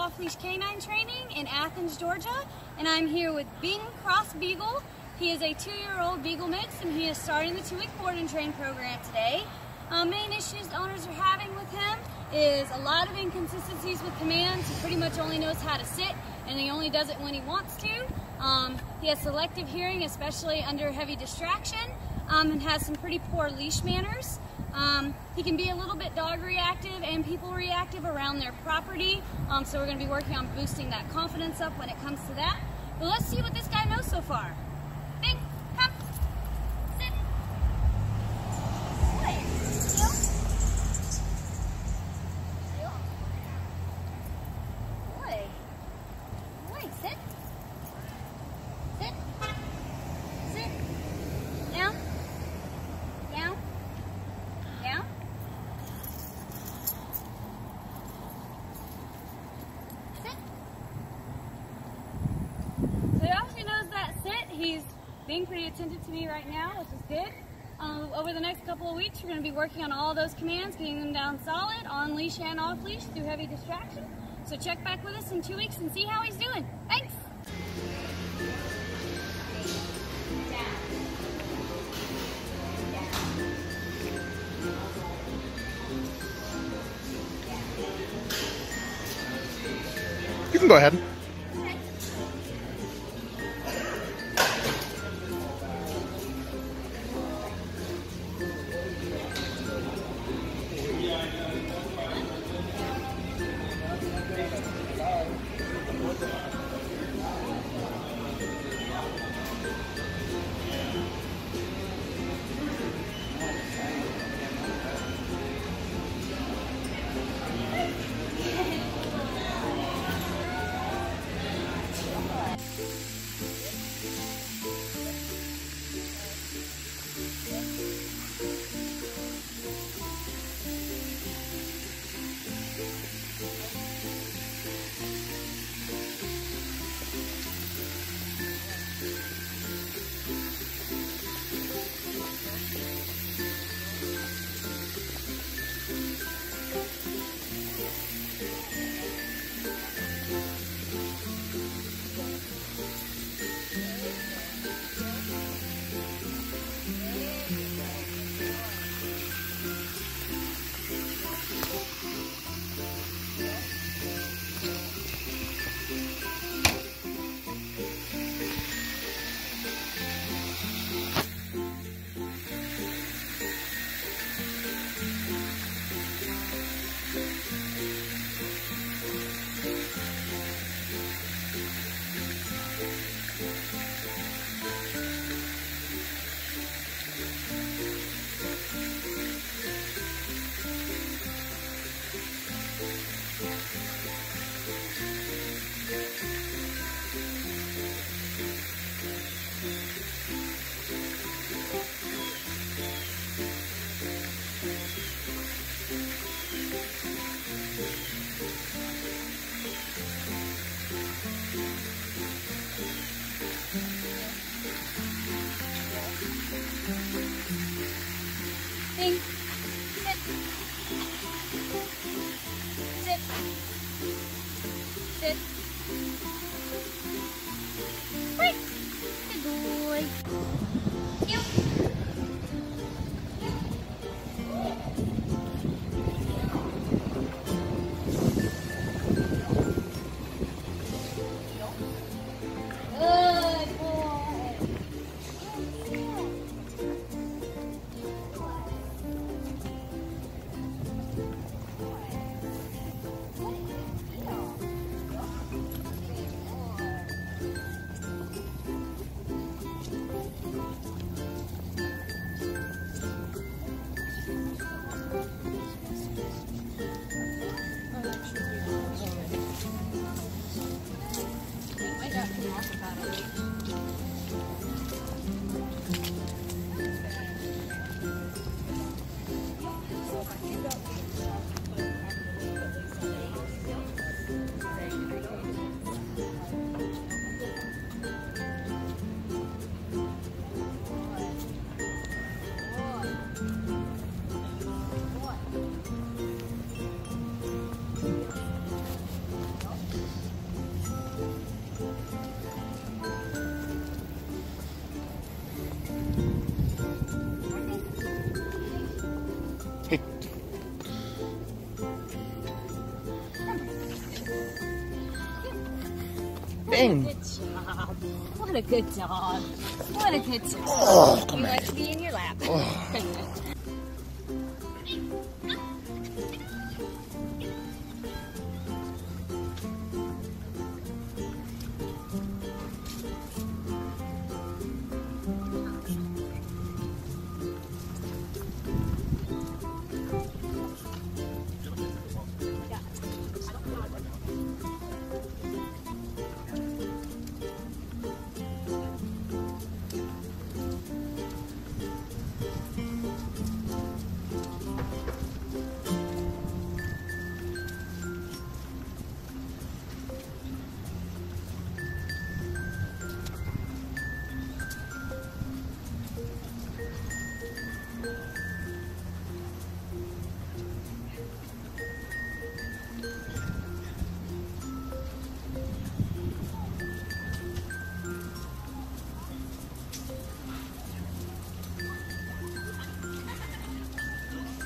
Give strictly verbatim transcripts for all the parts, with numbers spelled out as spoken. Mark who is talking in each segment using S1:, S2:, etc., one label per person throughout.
S1: Off-Leash K nine Training in Athens, Georgia, and I'm here with Bing Crosbeagle. He is a two-year-old Beagle mix, and he is starting the two-week board and train program today. Um, main issues the owners are having with him is a lot of inconsistencies with commands. He pretty much only knows how to sit, and he only does it when he wants to. Um, he has selective hearing, especially under heavy distraction, um, and has some pretty poor leash manners. Um, he can be a little bit dog reactive and people reactive around their property, um, so we're going to be working on boosting that confidence up when it comes to that. But let's see what this guy knows so far. Bing, come, sit. Good. Heel. Heel. Good. Good. Sit. Sit. Sit. Down. Down. Down. Sit. So he obviously knows that sit. He's being pretty attentive to me right now, which is good. Um, over the next couple of weeks, we're going to be working on all those commands, getting them down solid, on leash and off leash through heavy distraction. So check back with us in two weeks and see how he's doing. Thanks.
S2: You can go ahead. Bing. Sit. Sit. Sit. Wait. Good boy. You. Good boy.
S3: Bing.
S1: Good job. What a good dog. What a good dog.
S3: Oh, come
S1: You
S3: on.
S1: like to be in your lap.
S3: Oh.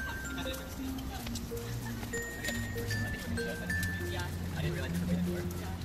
S4: I didn't realize you could wait the door.